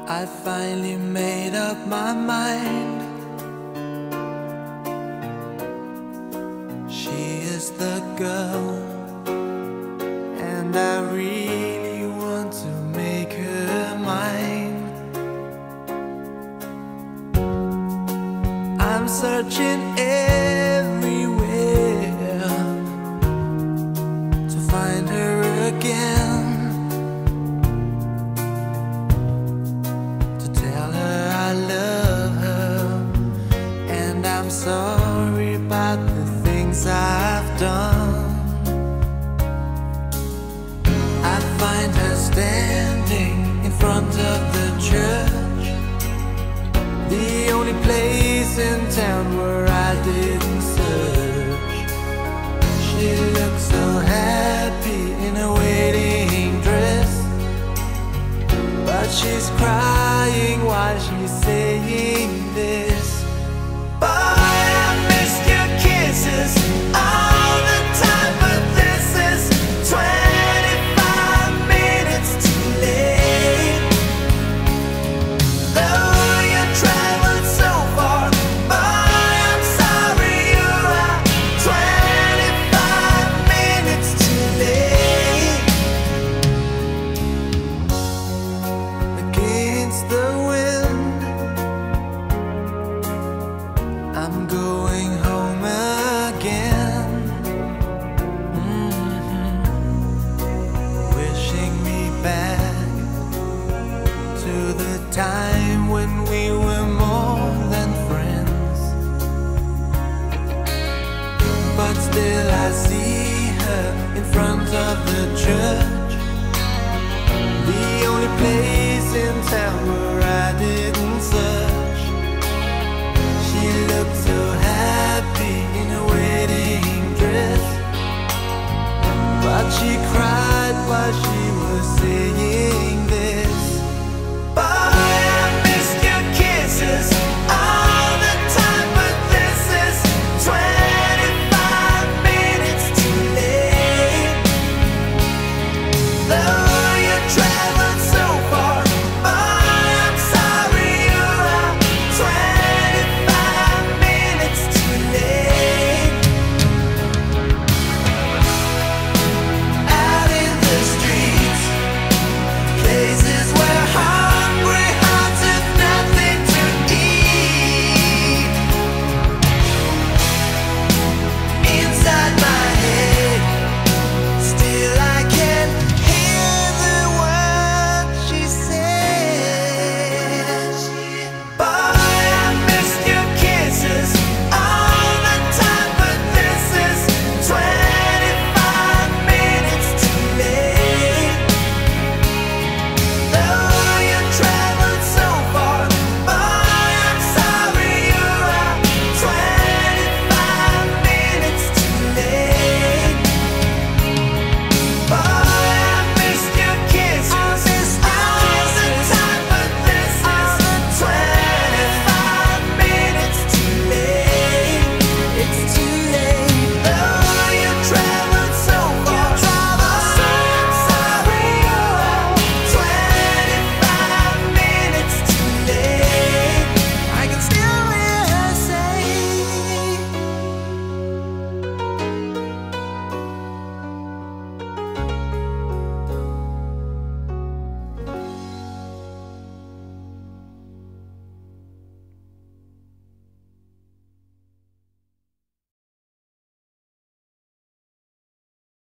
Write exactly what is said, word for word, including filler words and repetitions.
I finally made up my mind. She is the girl, and I really want to make her mine. I'm searching everywhere to find her again, to tell her I love her, and I'm sorry about the things I've done. I find her standing in front of the church, the only place in town where I didn't search. She looks so happy in a wedding dress, but she's crying while she's saying this: "Boy, I missed your kisses all the time, but this is twenty-five minutes too late. Though you traveled so far, boy, I'm sorry you are twenty-five minutes too late." Against the wind, I'm going home again. Mhm. Wishing me back to the time when we were more than friends, but still I see her in front of the church,